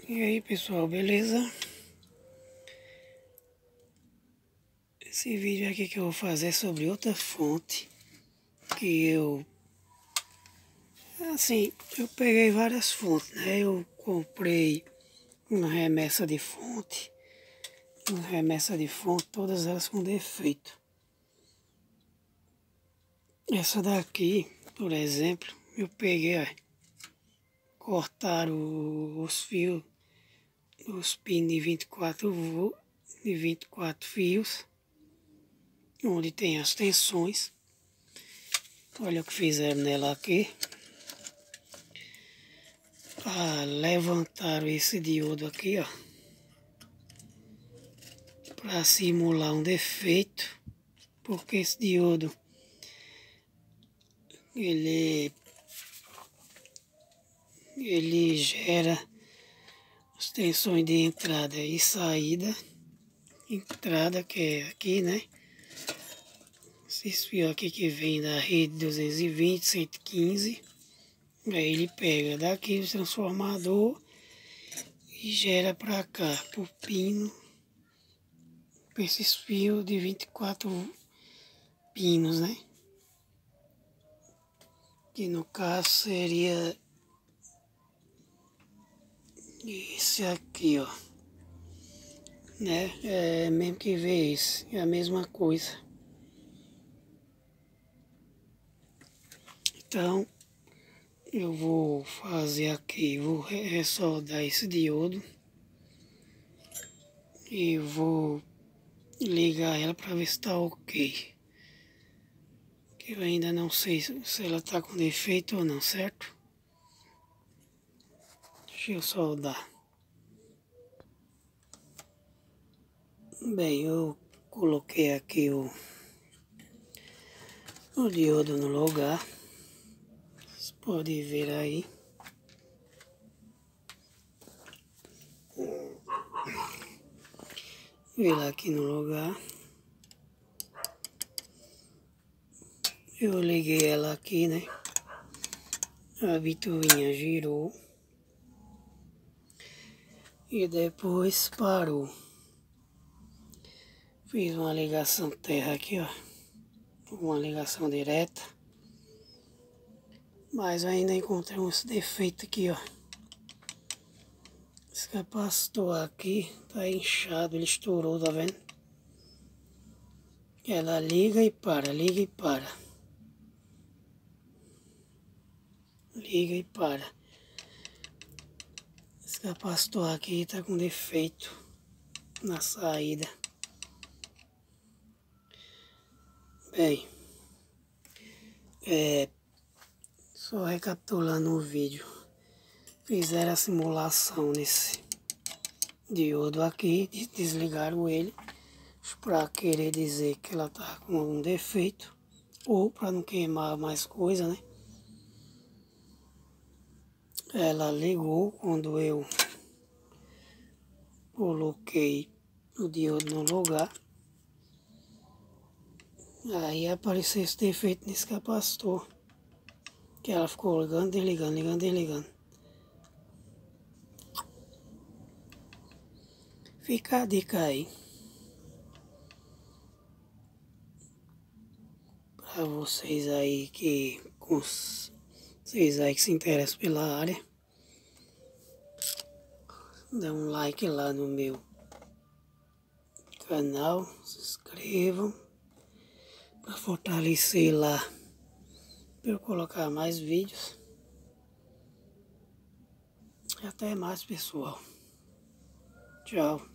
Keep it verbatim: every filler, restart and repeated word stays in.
E aí pessoal, beleza? Esse vídeo aqui que eu vou fazer é sobre outra fonte que eu, assim, eu peguei várias fontes, né? Eu comprei uma remessa de fonte, uma remessa de fonte, todas elas com defeito. Essa daqui, por exemplo, eu peguei, ó, cortaram os fios, os pinos de vinte e quatro volts, de vinte e quatro fios, onde tem as tensões. Olha o que fizeram nela aqui. Ah, levantaram esse diodo aqui, ó, para simular um defeito, porque esse diodo ele ele gera as tensões de entrada e saída. Entrada que é aqui, né? Esses fios aqui que vem da rede duzentos e vinte, cento e quinze. Aí ele pega daqui o transformador e gera para cá, por pino, para esses fios de vinte e quatro pinos, né? Que no caso seria esse aqui, ó. Né? É mesmo que ver esse, é a mesma coisa. Então, eu vou fazer aqui, vou ressoldar esse diodo e vou ligar ela para ver se está ok. Que eu ainda não sei se ela está com defeito ou não, certo? Deixa eu soldar. Bem, eu coloquei aqui o, o diodo no lugar. Vocês podem ver aí. Ele aqui no lugar. Eu liguei ela aqui, né? A ventoinha girou. E depois parou. Fiz uma ligação terra aqui, ó. Uma ligação direta. Mas ainda encontrei um defeito aqui, ó. Esse capacitor aqui tá inchado, ele estourou, tá vendo? Ela liga e para, liga e para. Liga e para. Esse capacitor aqui tá com defeito na saída. Bem, é, só recapitulando o vídeo. Fizeram a simulação nesse diodo aqui, desligaram ele para querer dizer que ela tá com algum defeito ou para não queimar mais coisa, né? Ela ligou quando eu coloquei o diodo no lugar. Aí apareceu esse defeito nesse capacitor, que ela ficou ligando, desligando, ligando, desligando. Fica a dica aí para vocês aí que vocês aí que se interessam pela área. Dá um like lá no meu canal, se inscrevam para fortalecer lá, para eu colocar mais vídeos. Até mais, pessoal. Tchau.